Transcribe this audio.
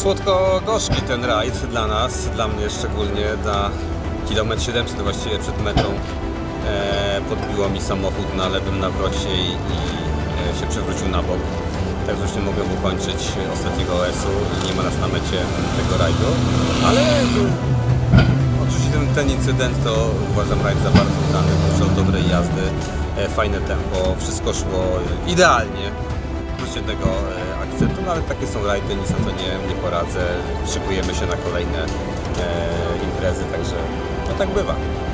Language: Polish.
słodko-gorzki ten rajd dla nas, dla mnie szczególnie, na kilometr 700 właściwie przed metą podbiło mi samochód na lewym nawrocie i się przewrócił na bok. Tak już nie mogłem ukończyć ostatniego OS-u i nie ma nas na mecie tego rajdu, ale oczywiście ten incydent to uważam rajd za bardzo udany, dużo dobrej jazdy, fajne tempo, wszystko szło idealnie. Plus jednego akcentu, no ale takie są rajdy, nic na to nie poradzę. Szykujemy się na kolejne imprezy, także no tak bywa.